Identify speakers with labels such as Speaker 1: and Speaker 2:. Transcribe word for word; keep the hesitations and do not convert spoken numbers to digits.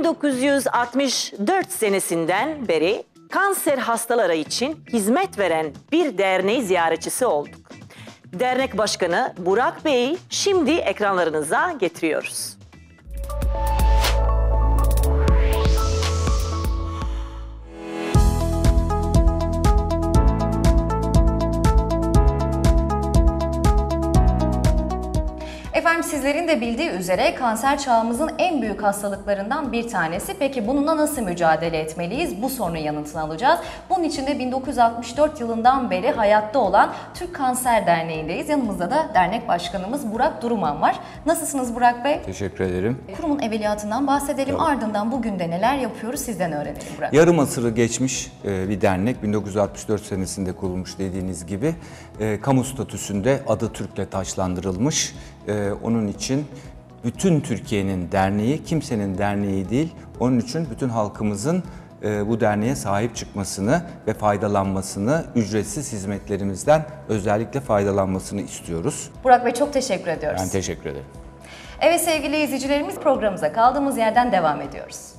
Speaker 1: bin dokuz yüz altmış dört senesinden beri kanser hastaları için hizmet veren bir derneği ziyaretçisi olduk. Dernek Başkanı Burak Bey'i şimdi ekranlarınıza getiriyoruz.
Speaker 2: Efendim, sizlerin de bildiği üzere kanser çağımızın en büyük hastalıklarından bir tanesi. Peki bununla nasıl mücadele etmeliyiz? Bu sorunun yanıtını alacağız. Bunun için de bin dokuz yüz altmış dört yılından beri hayatta olan Türk Kanser Derneği'ndeyiz. Yanımızda da dernek başkanımız Burak Duruman var. Nasılsınız Burak Bey?
Speaker 3: Teşekkür ederim.
Speaker 2: Kurumun evveliyatından bahsedelim.
Speaker 3: Tabii.
Speaker 2: Ardından bugün de neler yapıyoruz sizden öğrenelim Burak Bey.
Speaker 3: Yarım asırı geçmiş bir dernek. bin dokuz yüz altmış dört senesinde kurulmuş dediğiniz gibi. Kamu statüsünde adı Türk'le taçlandırılmış. Onun için bütün Türkiye'nin derneği, kimsenin derneği değil. Onun için bütün halkımızın bu derneğe sahip çıkmasını ve faydalanmasını, ücretsiz hizmetlerimizden özellikle faydalanmasını istiyoruz.
Speaker 2: Burak Bey, çok teşekkür ediyoruz.
Speaker 3: Ben teşekkür ederim.
Speaker 2: Evet sevgili izleyicilerimiz, programımıza kaldığımız yerden devam ediyoruz.